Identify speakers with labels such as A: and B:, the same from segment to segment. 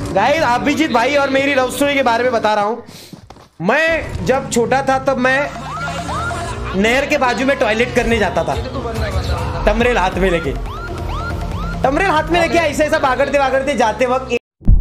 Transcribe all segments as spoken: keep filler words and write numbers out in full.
A: Guys Abhijit भाई और मेरी लव स्टोरी के बारे में बता रहा हूँ। मैं जब छोटा था तब मैं नहर के बाजू में टॉयलेट करने जाता था, टमरेल हाथ में लेके टमरेल हाथ में लेके ऐसे ऐसा भागड़ते भागड़ते जाते वक्त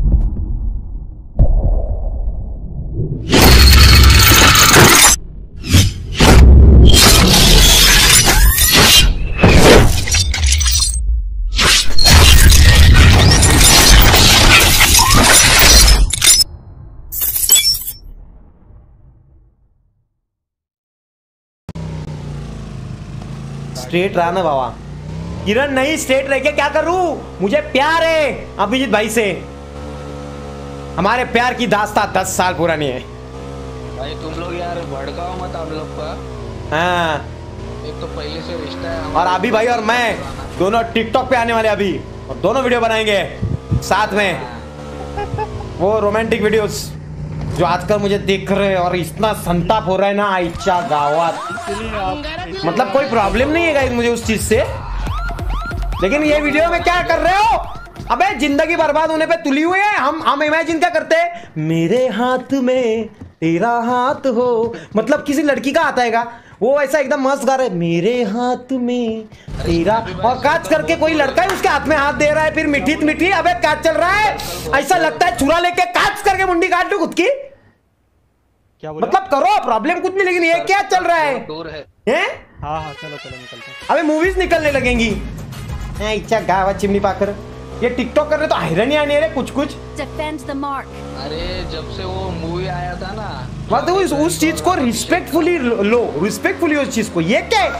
A: स्ट्रेट रहा ना बाबा। किरण नहीं, स्ट्रेट रह के क्या करूं, मुझे प्यार है अभिजीत भाई से। हमारे प्यार की दास्तान दस साल पुरानी है
B: भाई। तुम लोग यार भड़काओ मत हम लोग का।
A: हाँ,
B: एक तो पहले से रिश्ता है।
A: और अभी भाई और मैं दोनों टिकटॉक पे आने वाले अभी, और दोनों वीडियो बनाएंगे साथ में। वो रोमांटिक वीडियोस जो आजकल मुझे देख रहे हैं और इतना संताप हो रहा है ना आइचा गावात, मतलब कोई प्रॉब्लम नहीं है गाइस मुझे उस चीज से, लेकिन ये वीडियो में क्या कर रहे हो? अबे जिंदगी बर्बाद होने पे तुली हुई है। हम हम इमेजिन क्या करते हैं, मेरे हाथ में तेरा हाथ हो, मतलब किसी लड़की का हाथ आएगा, वो ऐसा एकदम मस्त गा रहा है, मेरे हाथ में तेरा, और काच करके कोई लड़का है उसके हाथ में हाथ दे रहा है, फिर मिठी मिठी। अबे क्या चल रहा है? ऐसा लगता है छुरा लेके काच करके मुंडी काट लो खुद की। क्या बोला? मतलब करो, प्रॉब्लम कुछ नहीं, लेकिन ये क्या चल रहा है? दूर है हैं? हाँ हाँ चलो चलो निकलते हैं। अबे मूवीज निकलने लगेंगी। इच्छा गावा चिमनी पाकर ये टिकटॉक कर रहे तो आयरन ही आने रहे कुछ कुछ।
B: अरे जब से वो मूवी आया था ना,
A: मतलब उस, उस चीज को रिस्पेक्टफुली लो, रिस्पेक्टफुली उस चीज को, ये क्या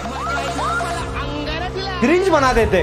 A: क्रिंज बना देते।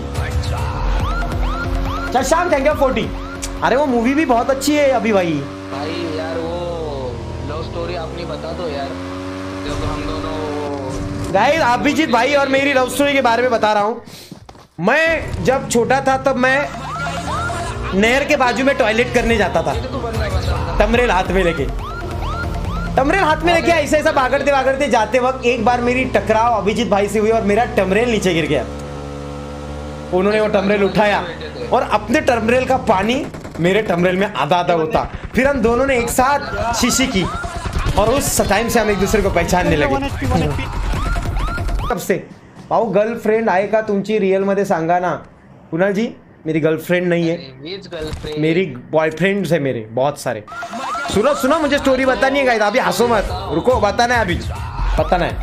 A: चल शाम थैंक यू फोर्टी। अरे वो मूवी भी बहुत अच्छी है अभी भाई।
B: भाई यार वो लव स्टोरी आपने बता दो यार, जब हम दोनों।
A: गाइस अभिजीत भाई और मेरी लव स्टोरी के बारे में बता रहा हूँ। मैं जब छोटा था तब मैं नहर के बाजू में टॉयलेट करने जाता था, टमरेल हाथ में लेके टमरेल हाथ में लेके ऐसे ऐसा भागड़ते भागड़ते जाते वक्त एक बार मेरी टकराव अभिजीत भाई से हुई और मेरा टमरेल नीचे गिर गया। उन्होंने वो टमरेल उठाया और अपने टमरेल का पानी मेरे टमरेल में आधा आधा होता, फिर हम दोनों ने एक साथ शीशी की और उस टाइम से हम एक दूसरे को पहचानने लगे। तब से भाऊ गर्लफ्रेंड आहे का तुमची रियल मध्ये सांगा ना। कुणाल जी मेरी गर्लफ्रेंड नहीं है, मेरी बॉयफ्रेंड्स है मेरे बहुत सारे। सुनो सुनो मुझे स्टोरी बतानी है गाइस, अभी हंसो मत, रुको बताना है, अभी बताना है।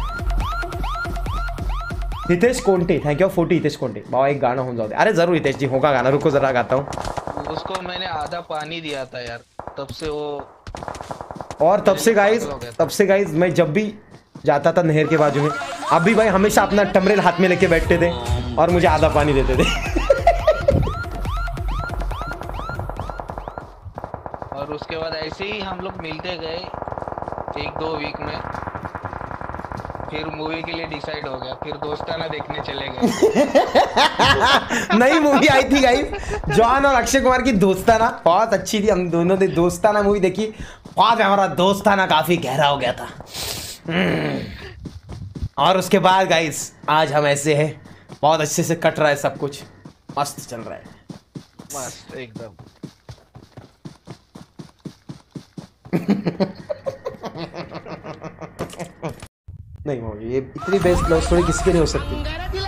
A: हितेश कोंटे थैंक यू फोर्टी। हितेश कोंटे बाबा एक गाना हो जाओ। अरे जरूर हितेश जी होगा गाना, रुको जरा गाता हूँ।
B: उसको मैंने आधा पानी दिया था यार, तब से वो,
A: और तब से गाइस तब से गाइस मैं जब भी जाता था नहर के बाजू में, अभी भाई हमेशा अपना टमरेल हाथ में लेके बैठते थे और मुझे आधा पानी देते थे।
B: और उसके बाद ऐसे ही हम लोग मिलते गए एक दो वीक में, फिर मूवी के लिए डिसाइड हो गया, फिर दोस्ताना देखने चले गए।
A: नई मूवी आई थी गाइस, जॉन और अक्षय कुमार की दोस्ताना, बहुत अच्छी थी। हम दोनों ने दोस्ताना मूवी देखी, बहुत हमारा दोस्ताना काफी गहरा हो गया था। और उसके बाद गाइस आज हम ऐसे हैं, बहुत अच्छे से कट रहा है सब कुछ, मस्त चल रहा है,
B: मस्त एकदम।
A: नहीं होगी ये इतनी बेस्ट लव स्टोरी किसकी नहीं हो सकती।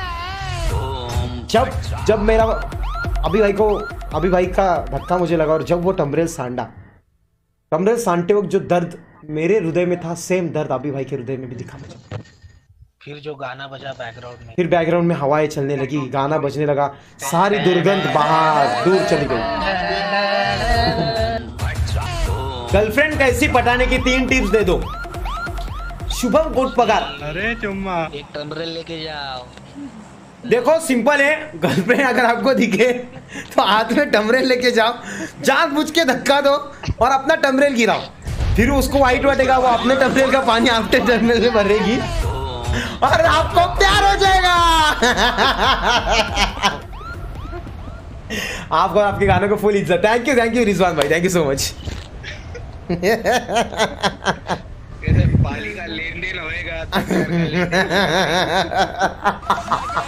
A: जब जब मेरा अभी भाई को अभी भाई का धक्का मुझे लगा और जब वो टमरेल सांडा, टमरेल सांडते वक्त जो दर्द मेरे हृदय में था, सेम दर्द अभी भाई के हृदय में भी दिखा मुझे।
B: फिर जो गाना बजा बैकग्राउंड में,
A: फिर बैकग्राउंड में हवाएं चलने लगी, गाना बजने लगा, सारी दुर्गंध बाहर दूर चली गई। गर्लफ्रेंड कैसी पटाने की तीन टिप्स दे दो। शुभम कोट पगार।
C: अरे चुम्मा
B: एक टमरेल लेके जाओ।
A: देखो सिंपल है, गर्लफ्रेंड अगर आपको दिखे तो हाथ में टमरेल लेके जाओ, जानबूझ के धक्का दो और अपना टमरेल गिराओ, फिर उसको वाइट बटेगा, वो अपने टमरेल का पानी आपके टमरेल में भरेगी और आपको प्यार हो जाएगा। आपको आपके गानों को फुल इज्जत। Thank you thank you Rizwan भाई, थैंक यू सो मच।
B: पानी का लेन देन होएगा।